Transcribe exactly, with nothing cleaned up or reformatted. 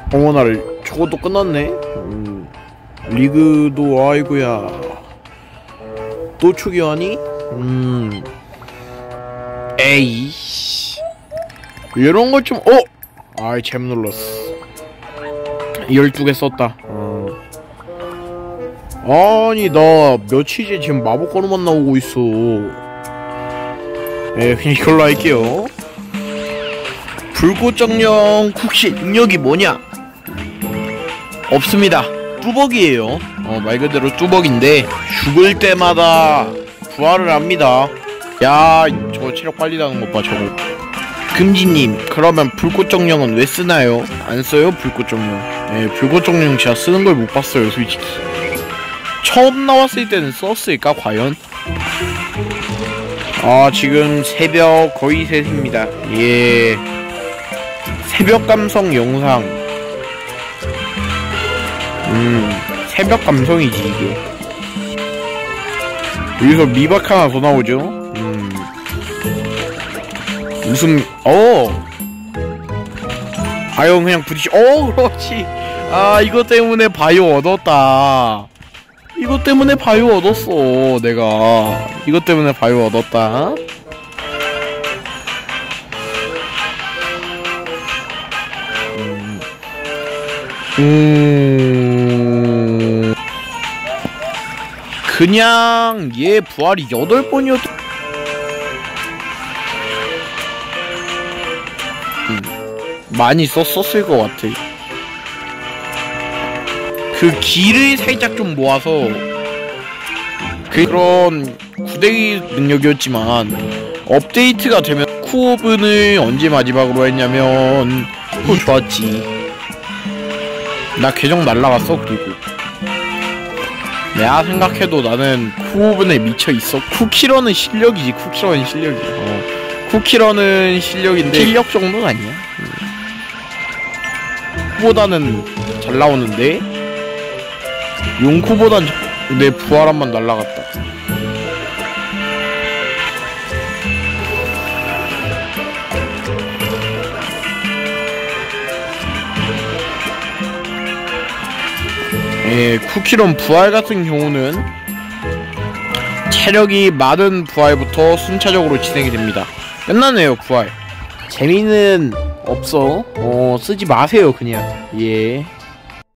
어머나를 저것도 끝났네. 음, 리그도 아이고야 또 초기화니? 음 에이 이런 거 좀 어! 아이 잘못 눌렀어. 열두 개 썼다. 어. 아니 나 며칠째 지금 마법 걸음만 나오고 있어. 에 그냥 이걸로 할게요. 불꽃정령 쿡시 능력이 뭐냐? 없습니다. 뚜벅이에요. 어, 말 그대로 뚜벅인데 죽을 때마다 부활을 합니다. 야 저거 체력 빨리 나는 것 봐 저거. 금지님 그러면 불꽃정령은 왜 쓰나요? 안 써요 불꽃정령. 예, 불꽃정령 제가 쓰는 걸 못 봤어요 솔직히. 처음 나왔을 때는 썼을까 과연? 아 지금 새벽 거의 셋입니다. 예, 새벽 감성 영상. 음 새벽 감성이지 이게. 여기서 미박 하나 더 나오죠. 음 무슨 어 바이오 그냥 부딪히. 어 그렇지. 아 이것 때문에 바이오 얻었다. 이것 때문에 바이오 얻었어 내가. 이것 때문에 바이오 얻었다. 음, 음... 그냥 얘 부활이 여덟 번이어도 음, 많이 썼었을 것 같아. 그 기를 살짝 좀 모아서 그런 구대기 능력이었지만 업데이트가 되면 쿠오븐을 언제 마지막으로 했냐면 또 좋았지. 나 계정 날라갔어. 그리고 내가 생각해도 나는 쿠오븐에 미쳐있어. 쿠키러는 실력이지. 쿠키러는 실력이. 어. 쿠키러는 실력인데 실력 정도는 아니야. 음. 보다는 잘 나오는데 용쿠보단 내 부활 한번 날라갔다. 예, 쿠키런 부활 같은 경우는 체력이 많은 부활부터 순차적으로 진행이 됩니다. 끝나네요 부활. 재미는 없어. 어 쓰지 마세요 그냥. 예.